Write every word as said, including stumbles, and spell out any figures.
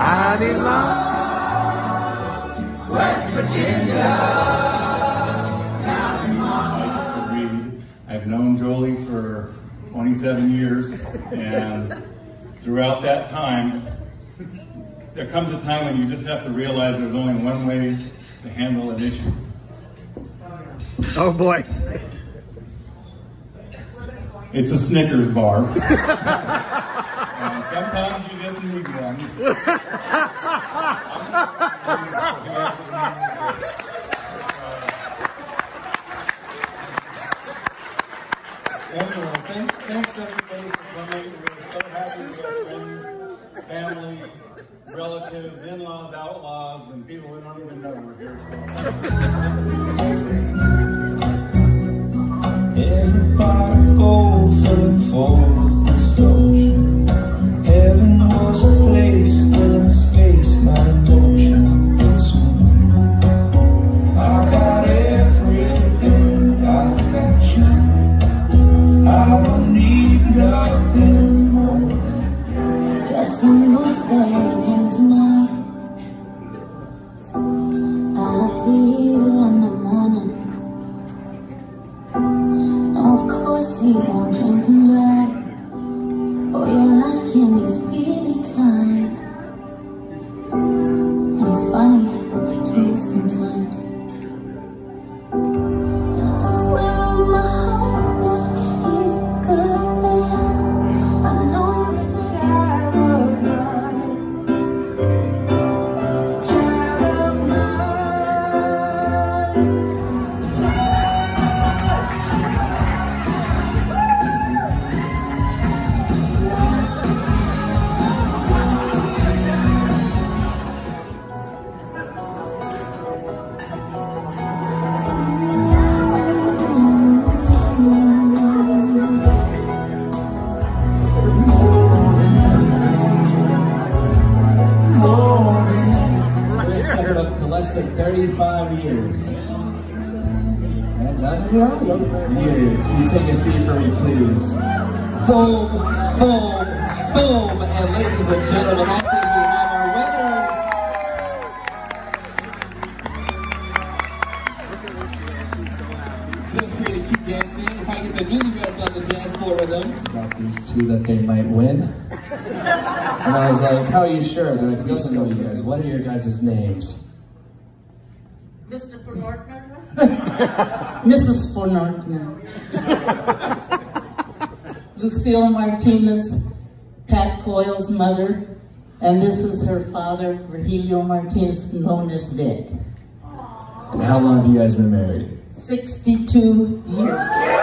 Out in West Virginia. I've known Jolie for twenty-seven years, and throughout that time, there comes a time when you just have to realize there's only one way to handle an issue. Oh boy. It's a Snickers bar. And sometimes you just need one. Anyway, thank, thanks everybody for coming. We're so happy we have friends, family, relatives, in-laws, outlaws, and people we don't even know we're here. So everybody goes for distortion. Heaven was a place still in space, not an ocean. It's I got everything, I've got you. I don't need nothing more. Guess I'm gonna stay with him tonight. I'll see you in the morning. Of course he won't drink and drive. Oh, you like him, he's really kind. And it's funny, I do sometimes. And I swear on my heart that he's a good man. I know you say I love God. Child of Up to less than thirty-five years. And none of years. Can you take a seat for me, please? Boom, boom, boom. And ladies and gentlemen, I think we have our winners. Feel free to keep dancing. If I get the newlyweds on the dance floor with them. It's about these two that they might win. And I was like, how are you sure? They're like, he doesn't know you guys. What are your guys' names? Mister Fornortner? Missus Fornortner. Lucille Martinez, Pat Coyle's mother, and this is her father, Virgilio Martinez, known as Vic. And how long have you guys been married? sixty-two years.